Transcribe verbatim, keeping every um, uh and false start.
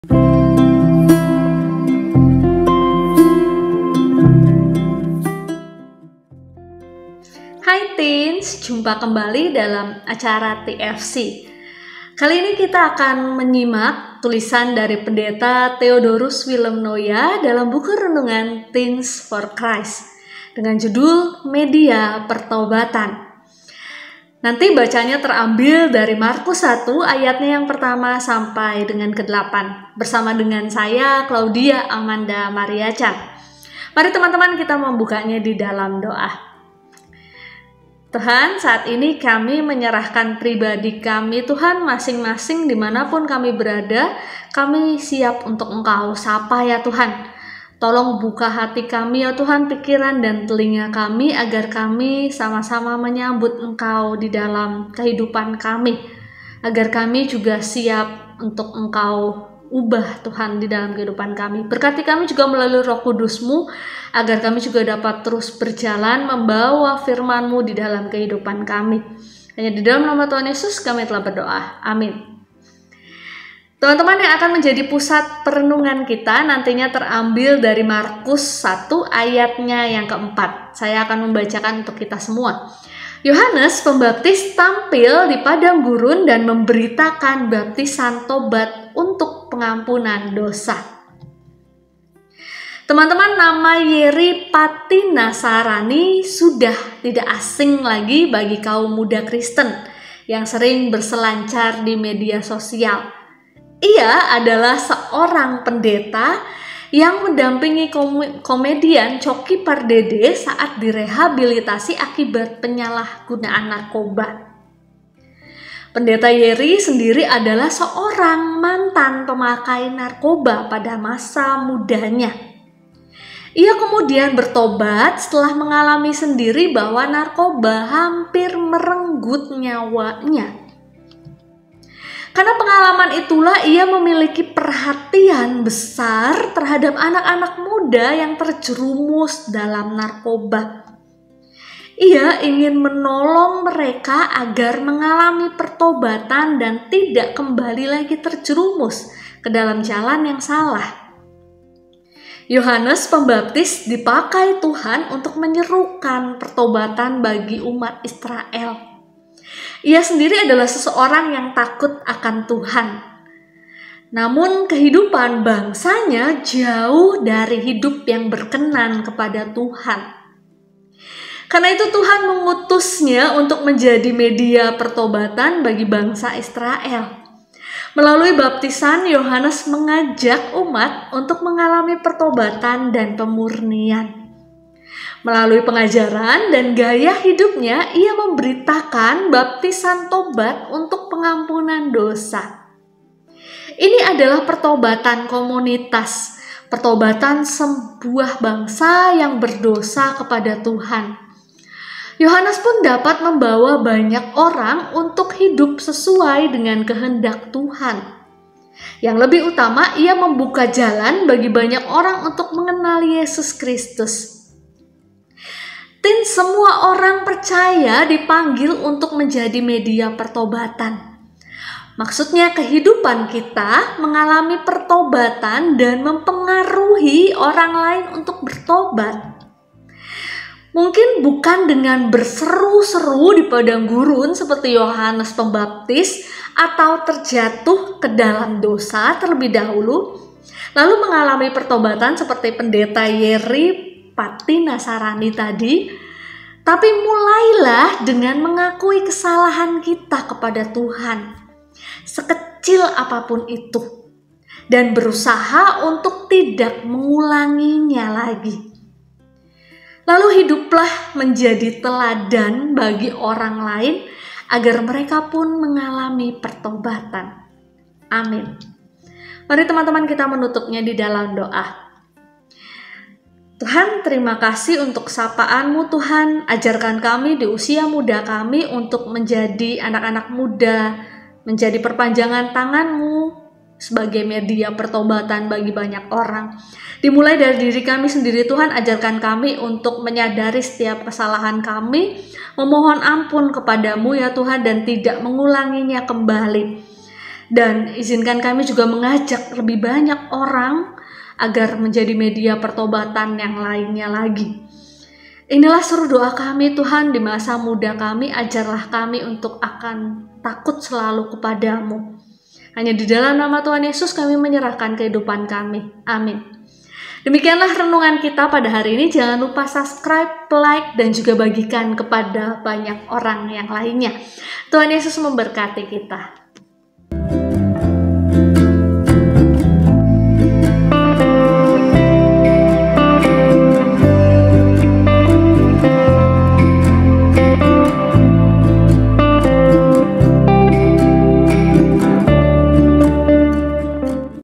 Hai teens, jumpa kembali dalam acara T F C. Kali ini kita akan menyimak tulisan dari Pendeta Theodorus Willem Noya dalam buku renungan Teens for Christ dengan judul Media Pertobatan. Nanti bacanya terambil dari Markus satu ayatnya yang pertama sampai dengan kedelapan bersama dengan saya Claudia Amanda Mariacan. Mari teman-teman kita membukanya di dalam doa. Tuhan, saat ini kami menyerahkan pribadi kami, Tuhan, masing-masing dimanapun kami berada, kami siap untuk Engkau sapa ya Tuhan. Tolong buka hati kami ya Tuhan, pikiran dan telinga kami, agar kami sama-sama menyambut Engkau di dalam kehidupan kami. Agar kami juga siap untuk Engkau ubah Tuhan di dalam kehidupan kami. Berkati kami juga melalui Roh Kudus-Mu, agar kami juga dapat terus berjalan membawa firman-Mu di dalam kehidupan kami. Hanya di dalam nama Tuhan Yesus kami telah berdoa. Amin. Teman-teman, yang akan menjadi pusat perenungan kita nantinya terambil dari Markus satu ayatnya yang keempat. Saya akan membacakan untuk kita semua. Yohanes Pembaptis tampil di padang gurun dan memberitakan baptisan tobat untuk pengampunan dosa. Teman-teman, nama Yeri Patinasarani sudah tidak asing lagi bagi kaum muda Kristen yang sering berselancar di media sosial. Ia adalah seorang pendeta yang mendampingi komedian Coki Pardede saat direhabilitasi akibat penyalahgunaan narkoba. Pendeta Yeri sendiri adalah seorang mantan pemakai narkoba pada masa mudanya. Ia kemudian bertobat setelah mengalami sendiri bahwa narkoba hampir merenggut nyawanya. Karena pengalaman itulah ia memiliki perhatian besar terhadap anak-anak muda yang terjerumus dalam narkoba. Ia ingin menolong mereka agar mengalami pertobatan dan tidak kembali lagi terjerumus ke dalam jalan yang salah. Yohanes Pembaptis dipakai Tuhan untuk menyerukan pertobatan bagi umat Israel. Ia sendiri adalah seseorang yang takut akan Tuhan. Namun kehidupan bangsanya jauh dari hidup yang berkenan kepada Tuhan. Karena itu Tuhan mengutusnya untuk menjadi media pertobatan bagi bangsa Israel. Melalui baptisan, Yohanes mengajak umat untuk mengalami pertobatan dan pemurnian. Melalui pengajaran dan gaya hidupnya, ia memberitakan baptisan tobat untuk pengampunan dosa. Ini adalah pertobatan komunitas, pertobatan sebuah bangsa yang berdosa kepada Tuhan. Yohanes pun dapat membawa banyak orang untuk hidup sesuai dengan kehendak Tuhan. Yang lebih utama, ia membuka jalan bagi banyak orang untuk mengenal Yesus Kristus. Tin, semua orang percaya dipanggil untuk menjadi media pertobatan. Maksudnya kehidupan kita mengalami pertobatan dan mempengaruhi orang lain untuk bertobat. Mungkin bukan dengan berseru-seru di padang gurun seperti Yohanes Pembaptis atau terjatuh ke dalam dosa terlebih dahulu, lalu mengalami pertobatan seperti pendeta Yeri Patinasarani tadi, tapi mulailah dengan mengakui kesalahan kita kepada Tuhan, sekecil apapun itu, dan berusaha untuk tidak mengulanginya lagi. Lalu hiduplah menjadi teladan bagi orang lain agar mereka pun mengalami pertobatan. Amin. Mari teman-teman kita menutupnya di dalam doa. Tuhan, terima kasih untuk sapaan-Mu Tuhan. Ajarkan kami di usia muda kami untuk menjadi anak-anak muda, menjadi perpanjangan tangan-Mu sebagai media pertobatan bagi banyak orang. Dimulai dari diri kami sendiri Tuhan, ajarkan kami untuk menyadari setiap kesalahan kami, memohon ampun kepada-Mu ya Tuhan, dan tidak mengulanginya kembali. Dan izinkan kami juga mengajak lebih banyak orang agar menjadi media pertobatan yang lainnya lagi. Inilah seru doa kami Tuhan, di masa muda kami, ajarlah kami untuk akan takut selalu kepadamu. Hanya di dalam nama Tuhan Yesus kami menyerahkan kehidupan kami. Amin. Demikianlah renungan kita pada hari ini. Jangan lupa subscribe, like, dan juga bagikan kepada banyak orang yang lainnya. Tuhan Yesus memberkati kita.